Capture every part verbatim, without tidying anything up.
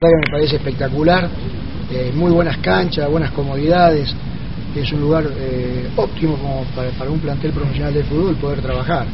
Me parece espectacular, eh, muy buenas canchas, buenas comodidades, es un lugar eh, óptimo como para, para un plantel profesional de fútbol poder trabajar.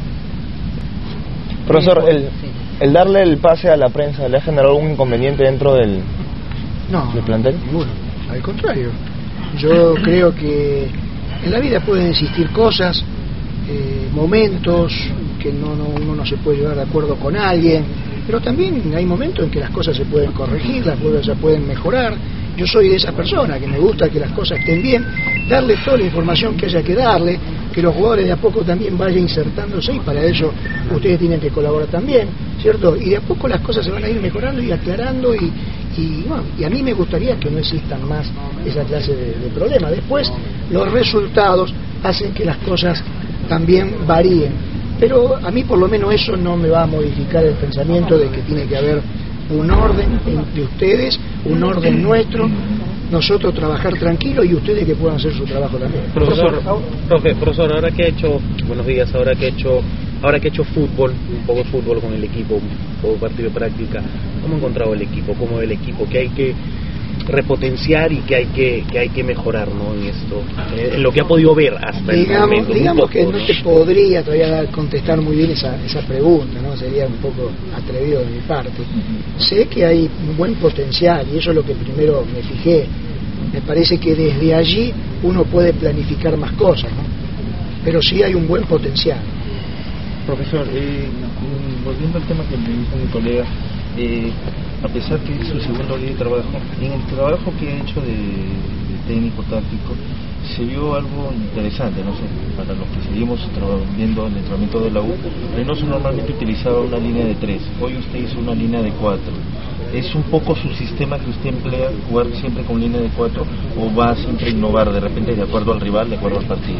Profesor, el, el darle el pase a la prensa, ¿le ha generado algún inconveniente dentro del, no, del plantel? Ninguno, al contrario. Yo creo que en la vida pueden existir cosas, eh, momentos que no, no, uno no se puede llevar de acuerdo con alguien, pero también hay momentos en que las cosas se pueden corregir, las cosas se pueden mejorar. Yo soy de esa persona que me gusta que las cosas estén bien, darle toda la información que haya que darle, que los jugadores de a poco también vayan insertándose, y para eso ustedes tienen que colaborar también, ¿cierto? Y de a poco las cosas se van a ir mejorando y aclarando, y, y, bueno, y a mí me gustaría que no existan más esa clase de, de problemas. Después los resultados hacen que las cosas también varíen, pero a mí por lo menos eso no me va a modificar el pensamiento de que tiene que haber un orden entre ustedes, un orden nuestro, nosotros trabajar tranquilos y ustedes que puedan hacer su trabajo también. Profesor, profe, profesor, ahora que he hecho, buenos días, ahora que he hecho, ahora que he hecho fútbol, un poco de fútbol con el equipo, un poco de partido de práctica, ¿cómo ha encontrado el equipo? ¿Cómo ve el equipo? ¿Qué hay que repotenciar y que hay que que hay que mejorar, ¿no? En esto, eh, en lo que ha podido ver hasta digamos, el momento. Digamos que no te podría todavía contestar muy bien esa, esa pregunta, ¿no? Sería un poco atrevido de mi parte. Sé que hay un buen potencial y eso es lo que primero me fijé. Me parece que desde allí uno puede planificar más cosas, ¿no? Pero sí hay un buen potencial. Profesor, eh, volviendo al tema que me dijo mi colega, eh, a pesar que es su segundo día de trabajo, en el trabajo que ha hecho de, de técnico táctico se vio algo interesante, no sé, para los que seguimos viendo el entrenamiento de la U. Reynoso normalmente utilizaba una línea de tres, hoy usted hizo una línea de cuatro. ¿Es un poco su sistema que usted emplea, jugar siempre con línea de cuatro, o va siempre a innovar de repente de acuerdo al rival, de acuerdo al partido?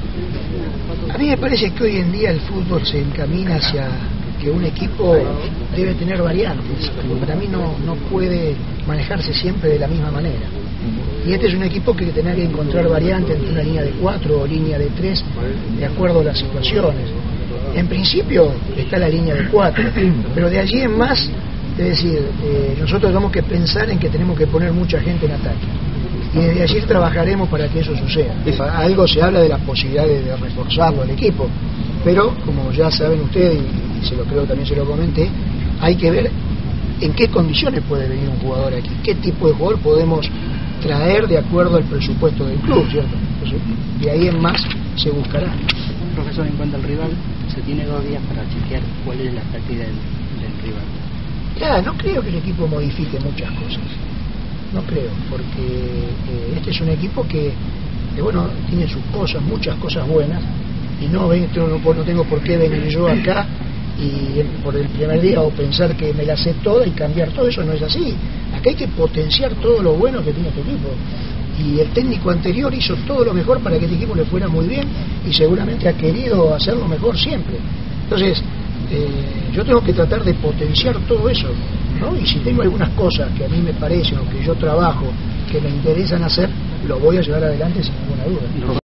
A mí me parece que hoy en día el fútbol se encamina hacia que un equipo debe tener variantes. Para mí no, no puede manejarse siempre de la misma manera. Y este es un equipo que tendrá que encontrar variantes entre una línea de cuatro o línea de tres, de acuerdo a las situaciones. En principio está la línea de cuatro, pero de allí en más, es decir, eh, nosotros tenemos que pensar en que tenemos que poner mucha gente en ataque. Y desde allí trabajaremos para que eso suceda. Algo se habla de la posibilidad de, de reforzarlo al equipo, pero como ya saben ustedes, y se lo creo también se lo comenté, hay que ver en qué condiciones puede venir un jugador aquí, qué tipo de jugador podemos traer de acuerdo al presupuesto del club, ¿cierto? Entonces, de ahí en más se buscará. Profesor, en cuanto al rival, se tiene dos días para chequear cuál es la práctica del, del rival. Ya, no creo que el equipo modifique muchas cosas, no creo, porque eh, este es un equipo que, que, bueno, tiene sus cosas, muchas cosas buenas, y no, ven, no, no tengo por qué venir yo acá y por el primer día o pensar que me la sé toda y cambiar todo, eso no es así. Acá hay que potenciar todo lo bueno que tiene este equipo, y el técnico anterior hizo todo lo mejor para que este equipo le fuera muy bien y seguramente ha querido hacerlo mejor siempre. Entonces eh, yo tengo que tratar de potenciar todo eso, ¿no? Y si tengo algunas cosas que a mí me parecen o que yo trabajo que me interesan hacer, lo voy a llevar adelante sin ninguna duda.